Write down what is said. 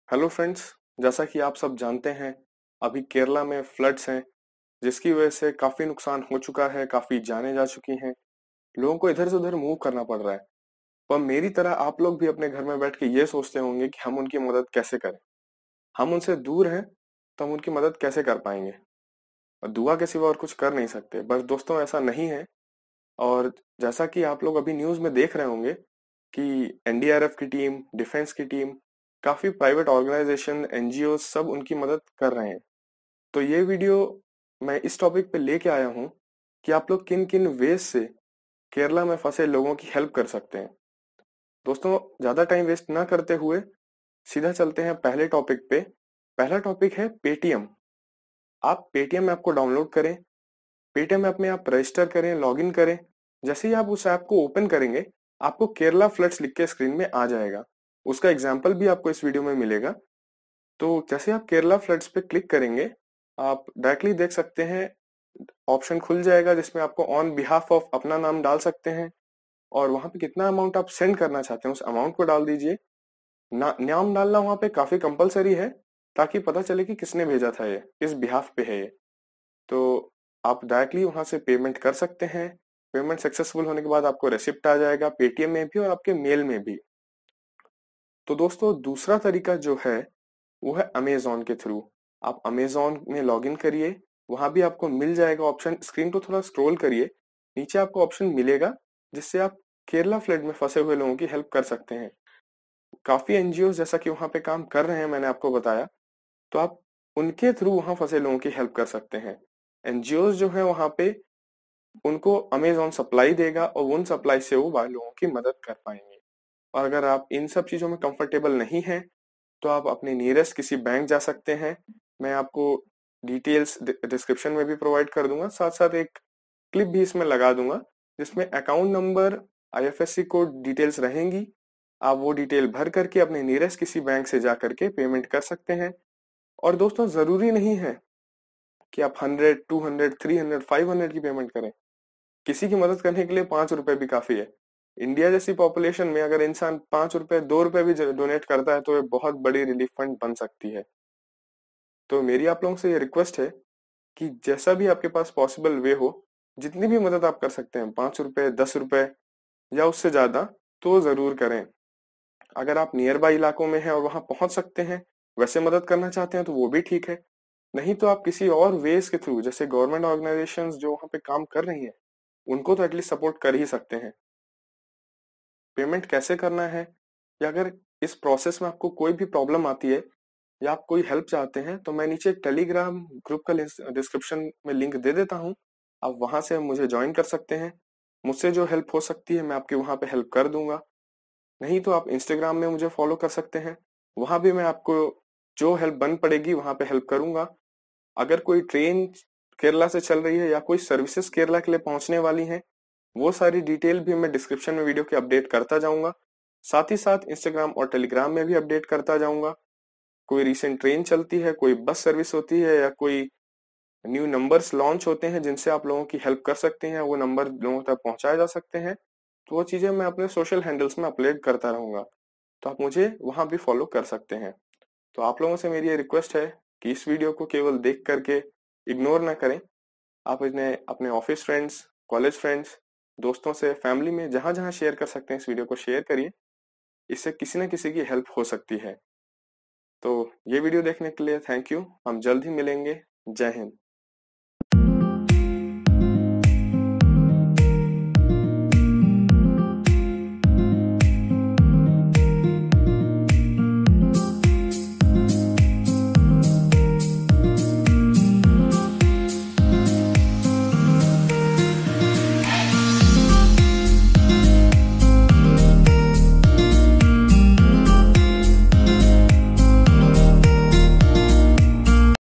Hello friends. जैसा कि आप सब जानते हैं, अभी केरला में फ्लड्स हैं, जिसकी वजह से काफी नुकसान हो चुका है, काफी जाने जा चुकी हैं। लोगों को इधर से उधर मूव करना पड़ रहा है। पर मेरी तरह आप लोग भी अपने घर में बैठ के ये सोचते होंगे कि हम उनकी मदद कैसे करें। हम उनसे दूर हैं तो हम उनकी मदद कैसे कर पाएंगे। और दुआ के सिवा और कुछ कर नहीं सकते। बस दोस्तों, ऐसा नहीं है। और जैसा कि आप लोग अभी न्यूज में देख रहे होंगे कि एनडीआरएफ की टीम, डिफेंस की टीम, काफी प्राइवेट ऑर्गेनाइजेशन, एनजीओ सब उनकी मदद कर रहे हैं। तो ये वीडियो मैं इस टॉपिक पे लेके आया हूँ कि आप लोग किन किन वेज से केरला में फंसे लोगों की हेल्प कर सकते हैं। दोस्तों, ज्यादा टाइम वेस्ट ना करते हुए सीधा चलते हैं पहले टॉपिक पे। पहला टॉपिक है पेटीएम। आप पेटीएम ऐप को डाउनलोड करें, पेटीएम ऐप में आप रजिस्टर करें, लॉगिन करें। जैसे ही आप उस ऐप को ओपन करेंगे, आपको केरला फ्लड्स लिख के स्क्रीन में आ जाएगा। उसका एग्जाम्पल भी आपको इस वीडियो में मिलेगा। तो जैसे आप केरला फ्लड्स पे क्लिक करेंगे, आप डायरेक्टली देख सकते हैं ऑप्शन खुल जाएगा जिसमें आपको ऑन बिहाफ ऑफ अपना नाम डाल सकते हैं और वहां पे कितना अमाउंट आप सेंड करना चाहते हैं उस अमाउंट को डाल दीजिए। नाम डालना वहां पे काफी कंपलसरी है, ताकि पता चले कि किसने भेजा था, ये किस बिहाफ पे है ये। तो आप डायरेक्टली वहां से पेमेंट कर सकते हैं। पेमेंट सक्सेसफुल होने के बाद आपको रेसिप्ट आ जाएगा, पेटीएम में भी और आपके मेल में भी। तो दोस्तों, दूसरा तरीका जो है वो है अमेजोन के थ्रू। आप अमेजोन में लॉगिन करिए, वहां भी आपको मिल जाएगा ऑप्शन। स्क्रीन को थोड़ा स्क्रॉल करिए, नीचे आपको ऑप्शन मिलेगा जिससे आप केरला फ्लड में फंसे हुए लोगों की हेल्प कर सकते हैं। काफी एनजीओ जैसा कि वहां पे काम कर रहे हैं, मैंने आपको बताया। तो आप उनके थ्रू वहां फंसे लोगों की हेल्प कर सकते हैं। एनजीओ जो है वहां पे, उनको अमेजोन सप्लाई देगा और उन सप्लाई से वो लोगों की मदद कर पाएंगे। और अगर आप इन सब चीजों में कंफर्टेबल नहीं है तो आप अपने नियरेस्ट किसी बैंक जा सकते हैं। मैं आपको डिटेल्स डिस्क्रिप्शन में भी प्रोवाइड कर दूंगा, साथ साथ एक क्लिप भी इसमें लगा दूंगा जिसमें account number, IFSC code details रहेंगी। आप वो डिटेल भर करके अपने नियरेस्ट किसी बैंक से जा करके पेमेंट कर सकते हैं। और दोस्तों, जरूरी नहीं है कि आप 100, 200, 300, 500 की पेमेंट करें। किसी की मदद करने के लिए 5 रुपए भी काफी है। इंडिया जैसी पॉपुलेशन में अगर इंसान 5 रुपए, 2 रुपए भी डोनेट करता है तो ये बहुत बड़ी रिलीफ फंड बन सकती है। तो मेरी आप लोगों से ये रिक्वेस्ट है कि जैसा भी आपके पास पॉसिबल वे हो, जितनी भी मदद आप कर सकते हैं, 5 रुपए, 10 रुपए या उससे ज्यादा, तो जरूर करें। अगर आप नियर बाई इलाकों में हैं और वहां पहुंच सकते हैं, वैसे मदद करना चाहते हैं, तो वो भी ठीक है। नहीं तो आप किसी और वेज के थ्रू, जैसे गवर्नमेंट ऑर्गेनाइजेशंस जो वहां पे काम कर रही हैं, उनको तो एटलीस्ट सपोर्ट कर ही सकते हैं। पेमेंट कैसे करना है, या अगर इस प्रोसेस में आपको कोई भी प्रॉब्लम आती है या आप कोई हेल्प चाहते हैं, तो मैं नीचे टेलीग्राम ग्रुप का डिस्क्रिप्शन में लिंक दे देता हूँ। आप वहां से मुझे ज्वाइन कर सकते हैं। मुझसे जो हेल्प हो सकती है मैं आपकी वहां पे हेल्प कर दूंगा। नहीं तो आप इंस्टाग्राम में मुझे फॉलो कर सकते हैं, वहां भी मैं आपको जो हेल्प बन पड़ेगी वहां पे हेल्प करूंगा। अगर कोई ट्रेन केरला से चल रही है या कोई सर्विसेज केरला के लिए पहुंचने वाली हैं, वो सारी डिटेल भी मैं डिस्क्रिप्शन में वीडियो के अपडेट करता जाऊंगा। साथ ही साथ इंस्टाग्राम और टेलीग्राम में भी अपडेट करता जाऊंगा। कोई रिसेंट ट्रेन चलती है, कोई बस सर्विस होती है, या कोई न्यू नंबर्स लॉन्च होते हैं जिनसे आप लोगों की हेल्प कर सकते हैं, वो नंबर लोगों तक पहुंचाए जा सकते हैं, तो वो चीजें मैं अपने सोशल हैंडल्स में अपलोड करता रहूंगा। तो आप मुझे वहां भी फॉलो कर सकते हैं। तो आप लोगों से मेरी ये रिक्वेस्ट है कि इस वीडियो को केवल देख करके इग्नोर ना करें। आप इन्हें अपने ऑफिस फ्रेंड्स, कॉलेज फ्रेंड्स, दोस्तों से, फैमिली में जहां जहां शेयर कर सकते हैं इस वीडियो को शेयर करिए। इससे किसी न किसी की हेल्प हो सकती है। तो ये वीडियो देखने के लिए थैंक यू। हम जल्द ही मिलेंगे। जय हिंद।